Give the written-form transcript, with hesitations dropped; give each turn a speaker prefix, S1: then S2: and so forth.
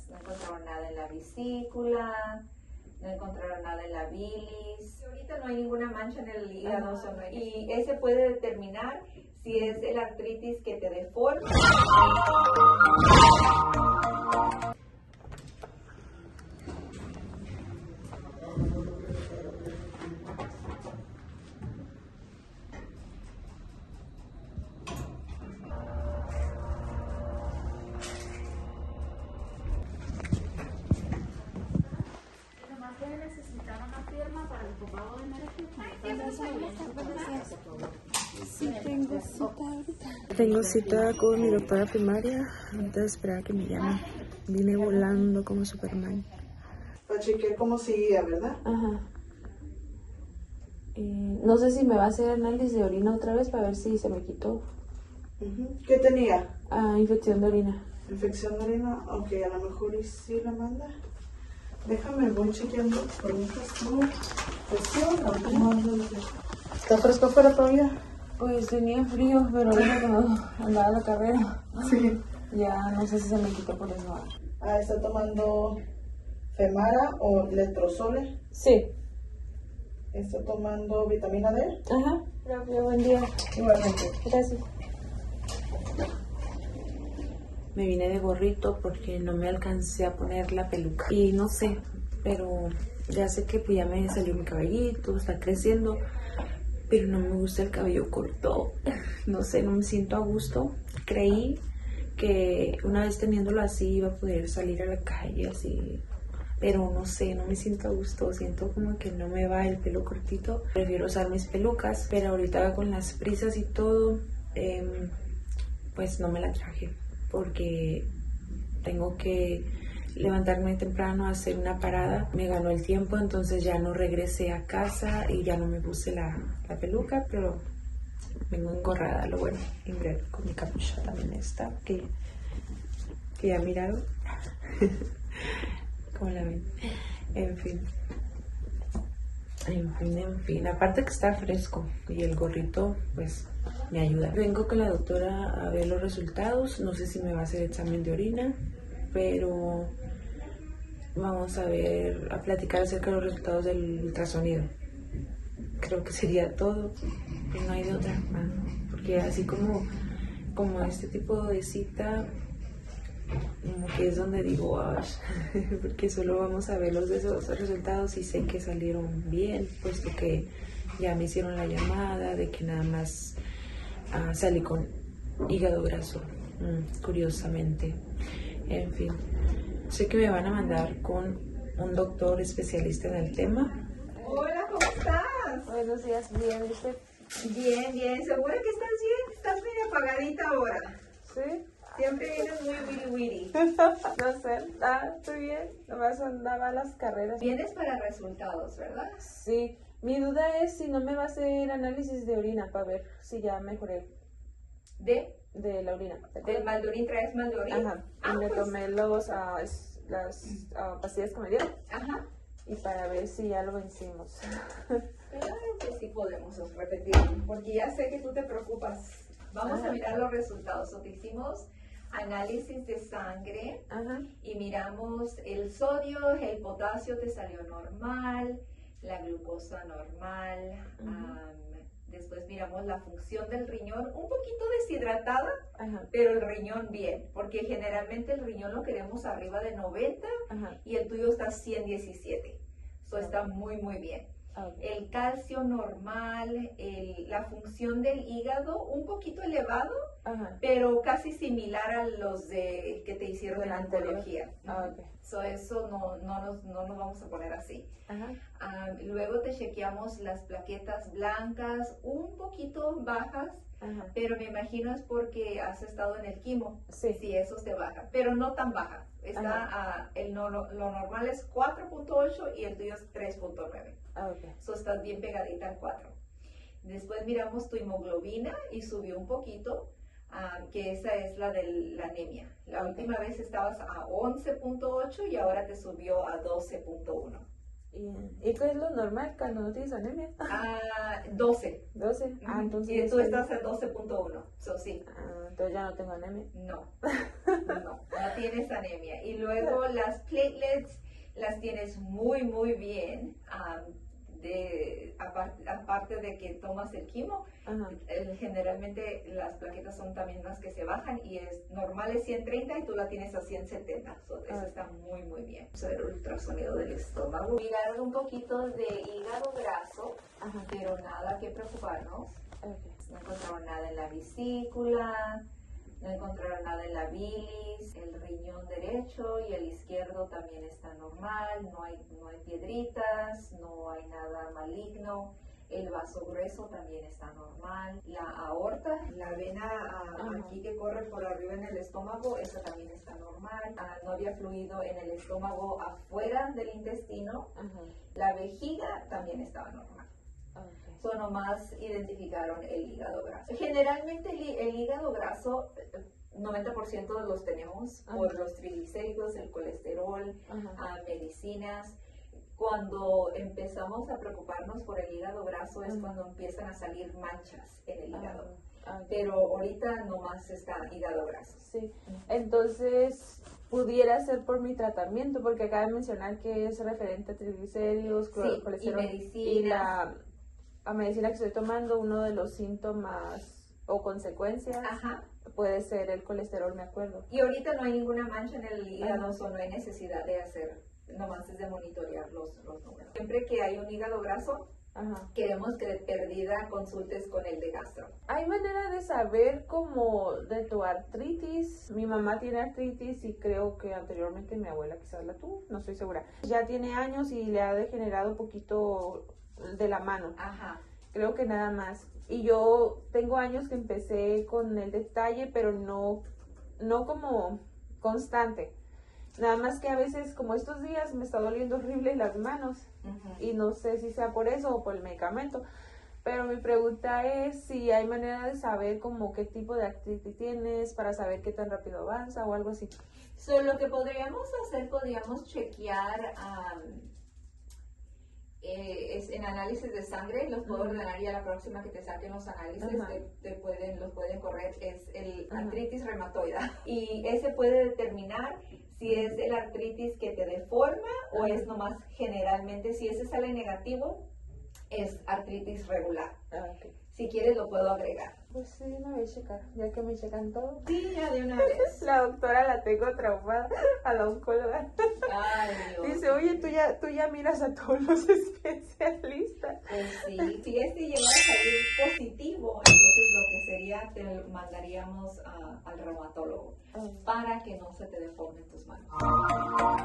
S1: No encontraron nada en la vesícula, no encontraron nada en la bilis. Ahorita no hay ninguna mancha en el hígado, y ese puede determinar si es el artritis que te deforma.
S2: Tengo cita con mi doctora primaria. Antes de esperar a que me llame. Vine volando como Superman.
S3: Para chequear cómo seguía, ¿verdad?
S2: Ajá. No sé si me va a hacer análisis de orina otra vez para ver si se me quitó.
S3: ¿Qué tenía?
S2: Infección de orina.
S3: ¿Infección de orina? Ok, a lo mejor y sí la manda. Déjame, voy chequeando por presión. ¿Está fresco afuera todavía?
S2: Pues tenía frío, pero ahora cuando andaba la carrera,
S3: Sí.
S2: ya no sé si se me quitó por eso.
S3: ¿Está tomando Femara o Letrozole?
S2: Sí.
S3: ¿Está tomando vitamina D?
S2: Ajá. Gracias, buen día.
S3: Igualmente.
S2: Gracias. Me vine de gorrito porque no me alcancé a poner la peluca. Y no sé, pero ya sé que pues ya me salió mi cabellito, está creciendo. Pero no me gusta el cabello corto, no sé, no me siento a gusto. Creí que una vez teniéndolo así iba a poder salir a la calle así, pero no sé, no me siento a gusto, siento como que no me va el pelo cortito. Prefiero usar mis pelucas, pero ahorita con las prisas y todo, pues no me la traje porque tengo que levantarme temprano a hacer una parada. Me ganó el tiempo, entonces ya no regresé a casa y ya no me puse la peluca, pero vengo engorrada, lo bueno, con mi capucha también está, que ya miraron. ¿Cómo la ven? En fin, aparte que está fresco y el gorrito pues me ayuda. Vengo con la doctora a ver los resultados, no sé si me va a hacer examen de orina, pero vamos a platicar acerca de los resultados del ultrasonido. Creo que sería todo, pues no hay de otra, porque así como este tipo de cita, como que es donde digo, porque solo vamos a ver esos resultados y sé que salieron bien, puesto que ya me hicieron la llamada de que nada más salí con hígado graso, curiosamente. En fin, sé que me van a mandar con un doctor especialista en el tema.
S1: Hola, ¿cómo estás?
S2: Buenos días, bien, ¿y usted?
S1: Bien, bien. ¿Segura que estás bien? Estás medio apagadita ahora.
S2: Sí.
S1: Siempre vienes muy wiri.
S2: No sé, estoy bien, nomás andaba a las carreras.
S1: Vienes para resultados, ¿verdad?
S2: Sí, mi duda es si no me va a hacer análisis de orina para ver si ya mejoré. De la orina.
S1: ¿Del Maldorín? ¿Traes Maldorín?
S2: Ajá, y me
S1: pues.
S2: tomé las pastillas que me dieron.
S1: Ajá.
S2: Y para ver si ya lo vencimos.
S1: Claro que sí podemos repetir, porque ya sé que tú te preocupas. Vamos a mirar los resultados. Te hicimos análisis de sangre.
S2: Ajá.
S1: Y miramos el sodio, el potasio te salió normal, la glucosa normal. Después miramos la función del riñón, un poquito deshidratada, pero el riñón bien, porque generalmente el riñón lo queremos arriba de 90 y el tuyo está 117. Eso está muy bien. El calcio normal, la función del hígado un poquito elevado, pero casi similar a los que te hicieron en la oncología. Eso no nos vamos a poner así. Luego te chequeamos las plaquetas blancas, un poquito bajas, pero me imagino es porque has estado en el quimo. Sí, eso te baja, pero no tan baja. Lo normal es 4.8 y el tuyo es 3.9. Eso estás bien pegadita al 4. Después miramos tu hemoglobina y subió un poquito, que esa es la de la anemia. La última vez estabas a 11.8 y ahora te subió a 12.1.
S2: ¿Y qué es lo normal cuando no tienes anemia?
S1: 12.
S2: 12.
S1: Entonces y tú estás a 12.1. Sí.
S2: Entonces ya no tengo anemia.
S1: No. No tienes anemia. Y luego las platelets las tienes muy, muy bien. Aparte de que tomas el quimo, generalmente las plaquetas son también las que se bajan y es normal es 130 y tú la tienes a 170. Eso está muy, muy bien. Vamos a ver el ultrasonido del estómago. Miraron un poquito de hígado graso, pero nada que preocuparnos. No encontraron nada en la vesícula, no encontraron nada en la bilis, el riñón derecho y el izquierdo también está normal, no hay piedritas, no hay nada maligno, el vaso grueso también está normal, la aorta, la vena aquí que corre por arriba en el estómago, esa también está normal, no había fluido en el estómago afuera del intestino, la vejiga también estaba normal. Nomás identificaron el hígado graso. Generalmente el hígado graso, 90% los tenemos por los triglicéridos, el colesterol, medicinas. Cuando empezamos a preocuparnos por el hígado graso es cuando empiezan a salir manchas en el hígado. Pero ahorita nomás está hígado graso.
S2: Sí, entonces pudiera ser por mi tratamiento, porque acaba de mencionar que es referente a triglicéridos, colesterol
S1: y medicina.
S2: A medicina que estoy tomando, uno de los síntomas o consecuencias puede ser el colesterol, me acuerdo.
S1: Y ahorita no hay ninguna mancha en el hígado, no hay necesidad de hacer, nomás es de monitorear los números. Siempre que hay un hígado graso, queremos que de perdida consultes con el de gastro.
S2: ¿Hay manera de saber como de tu artritis? Mi mamá tiene artritis y creo que anteriormente mi abuela quizás la tuvo, no estoy segura. Ya tiene años y le ha degenerado un poquito de la mano. Creo que nada más. Y yo tengo años que empecé con el detalle, pero no como constante. Nada más que a veces, como estos días, me está doliendo horrible las manos. Y no sé si sea por eso o por el medicamento. Pero mi pregunta es si hay manera de saber como qué tipo de artritis tienes para saber qué tan rápido avanza o algo así.
S1: Lo que podríamos hacer, podríamos chequear es en análisis de sangre, los puedo ordenar ya la próxima que te saquen los análisis, los pueden correr, es el artritis reumatoide. Y ese puede determinar si es el artritis que te deforma o es nomás generalmente, si ese sale negativo, es artritis regular. Si quieres lo puedo agregar.
S2: Pues sí, me voy a checar, ya que me checan todo.
S1: Sí, ya de una vez.
S2: La doctora la tengo traumada, a la oncóloga.
S1: Ay, Dios.
S2: Dice, oye, tú ya miras a todos los especialistas.
S1: Pues sí, si este llegara a salir positivo, entonces lo que sería, te mandaríamos al reumatólogo para que no se te deformen tus manos.